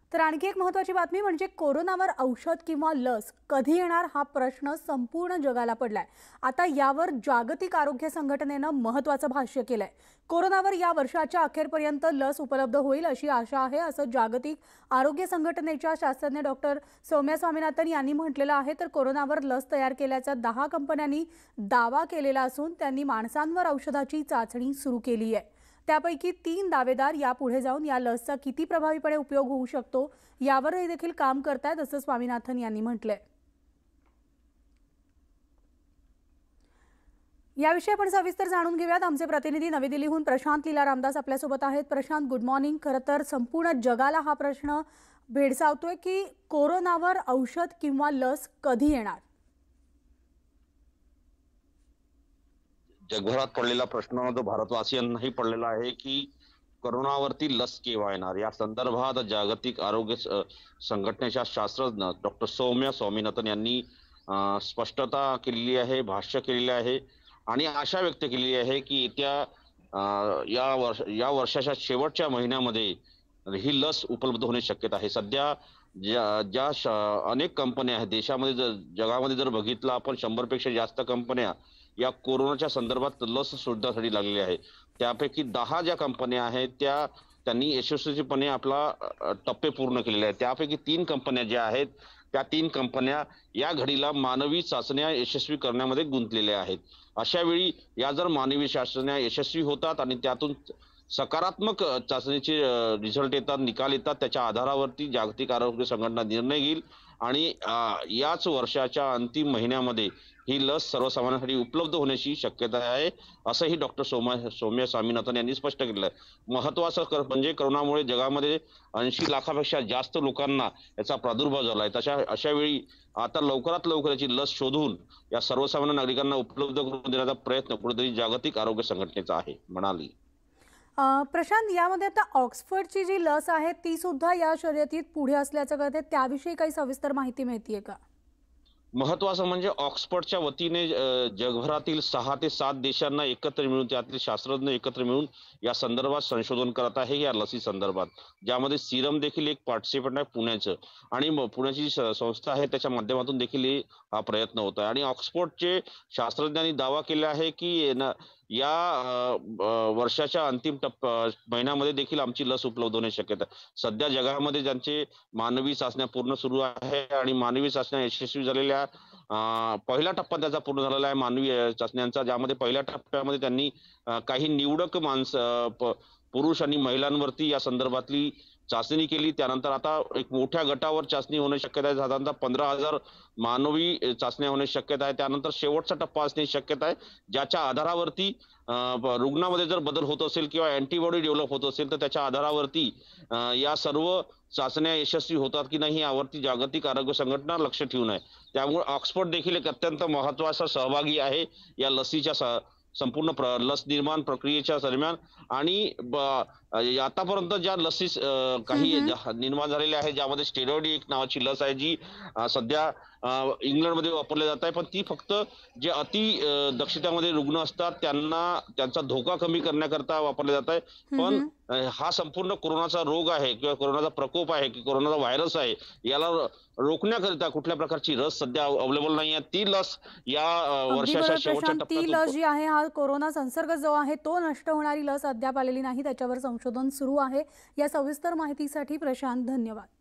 तर आणखी एक महत्त्वाची बातमी म्हणजे कोरोनावर औषध किंवा लस कधी येणार हा प्रश्न संपूर्ण जगाला पडलाय। आता यावर जागतिक आरोग्य संघटनेने महत्त्वाचं भाष्य केलंय। कोरोनावर या वर्षाच्या अखेरपर्यंत लस उपलब्ध होईल अशी आशा आहे असं जागतिक आरोग्य संघटनेच्या शास्त्रज्ञ डॉक्टर सौम्या स्वामीनाथन यांनी म्हटलेलं आहे। तर कोरोनावर लस तयार केल्याचा 10 कंपन्यांनी दावा केलेला असून त्यांनी माणसांवर औषधाची चाचणी सुरू केली आहे। त्यापैकी 3 दावेदार यापुढे जाऊन या लसचा किती प्रभावीपणे उपयोग होऊ शकतो यावरही देखील काम करतायत असं स्वामीनाथन यांनी म्हटलंय। याविषयी आपण सविस्तर जाणून घेऊयात। आमचे प्रतिनिधी नवी दिल्लीहून प्रशांत लीला रामदास आपल्यासोबत आहेत। Prashant, good morning. खरं तर संपूर्ण जगाला हा प्रश्न भेडसावतोय की कोरोनावर औषध किंवा लस कधी येणार। जगभरात पडलेला प्रश्न जो भारतवासियांनाही पडलेला आहे की कोरोनावरती लस केव्हा येणार या संदर्भात जागतिक आरोग्य संघटनेच्या शास्त्रज्ञ डॉक्टर सौम्या स्वामीनाथन यांनी स्पष्टता केलेली आहे, भाष्य केलेले आहे आणि आशा व्यक्त केलेली आहे की येत्या या वर्षाच्या शेवटच्या महिन्यामध्ये ही लस उपलब्ध होण्याची शक्यता आहे। सध्या अनेक कंपन्या आहेत देशामध्ये, जगामध्ये जर बघितलं आपण 100 पेक्षा जास्त कंपन्या या कोरोनाच्या संदर्भात लस शोधण्यासाठी लागलेल्या आहेत। त्यापैकी 10 ज्या कंपन्या आहेत त्यांनी यशस्वीपणे आपला टप्पे पूर्ण केलेले आहेत। त्यापैकी 3 कंपन्या ज्या आहेत त्या 3 कंपन्या या घडीला मानवी चाचण्या यशस्वी करण्यामध्ये गुंतलेल्या आहेत। अशा वेळी या जर मानवी चाचण्या यशस्वी होतात आणि त्यातून सकारात्मक चाचणीचे रिझल्ट येतात, निकाल येतात, त्याच्या आधारावरती जागतिक आरोग्य संघटना निर्णय घेईल आणि याच वर्षाच्या अंतिम महिन्यामध्ये ही लस सर्वसामान्यांसाठी उपलब्ध होण्याची शक्यता आहे असंही डॉक्टर सौम्या स्वामीनाथन यांनी स्पष्ट केलं आहे। महत्त्वाचं म्हणजे कोरोनामुळे जगामध्ये 80 लाखापेक्षा जास्त लोकांना याचा प्रादुर्भाव झाला आहे। अशा वेळी आता लवकरात लवकर याची लस शोधून या सर्वसामान्य नागरिकांना उपलब्ध करून देण्याचा प्रयत्न कुठेतरी जागतिक आरोग्य संघटनेचा आहे म्हणाली। प्रशांत, यामध्ये आता ऑक्सफर्डची जी लस आहे ती सुद्धा या शर्यतीत पुढे असल्याचं कळते, त्याविषयी काही सविस्तर माहिती मिळतेय का? महत्वाचं म्हणजे ऑक्सफर्डच्या वतीने जगभरातील 6 ते 7 देशांना एकत्र मिळून, त्यातील शास्त्रज्ञ एकत्र मिळून या संदर्भात संशोधन करत आहे या लसी संदर्भात, ज्यामध्ये सीरम देखील एक पार्टिसिपंट आहे पुण्याचं आणि पुण्याची संस्था आहे त्याच्या माध्यमातून देखील हा प्रयत्न होत आहे। आणि ऑक्सफर्डचे शास्त्रज्ञांनी दावा केला आहे की या वर्षाच्या अंतिम महिन्यामध्ये देखील आमची लस उपलब्ध होण्याची शक्यता आहे। सध्या जगामध्ये ज्यांचे मानवी चाचण्या पूर्ण सुरू आहे आणि मानवी चाचण्या यशस्वी झालेल्या पहिला टप्पा त्याचा पूर्ण झालेला आहे मानवी चाचण्यांचा, ज्यामध्ये पहिल्या टप्प्यामध्ये त्यांनी काही निवडक पुरुष आणि महिलांवरती या संदर्भातली चाचणी केली। त्यानंतर आता एक मोठ्या गटावर चाचणी होण्याची शक्यता आहे, साधारणतः 15,000 मानवी चाचण्या होण्याची शक्यता आहे। त्यानंतर शेवटचा टप्पा असण्याची शक्यता आहे, ज्याच्या आधारावरती रुग्णामध्ये जर बदल होत असेल किंवा अँटीबॉडी डेव्हलप होत असेल तर त्याच्या आधारावरती या सर्व चाचण्या यशस्वी होतात की नाही यावरती जागतिक आरोग्य संघटना लक्ष ठेवून आहे। त्यामुळे ऑक्सफर्ड देखील एक अत्यंत महत्त्वाचा सहभागी आहे या लसीच्या संपूर्ण लस निर्माण प्रक्रियेच्या दरम्यान। आणि आतापर्यंत ज्या लसी काही निर्माण झालेल्या आहेत, ज्यामध्ये स्टेरॉइड एक नावाची लस आहे जी सध्या इंग्लंडमध्ये वापरली जात आहे, पण ती फक्त जे अति दक्षतेमध्ये रुग्ण असतात त्यांचा धोका कमी करण्याकरता वापरले जात आहे। पण हा संपूर्ण कोरोनाचा रोग आहे किंवा कोरोनाचा प्रकोप आहे की कोरोनाचा व्हायरस आहे, याला रोखण्याकरिता कुठल्या प्रकारची लस सध्या अवेलेबल नाही आहे। ती लस या वर्षाच्या शेवटच्या टप्प्यात ती लस जी आहे, हा कोरोना संसर्ग जो आहे तो नष्ट होणारी लस अद्याप आलेली नाही, त्याच्यावर संशोधन सुरू आहे। या सविस्तर माहितीसाठी प्रशांत, धन्यवाद।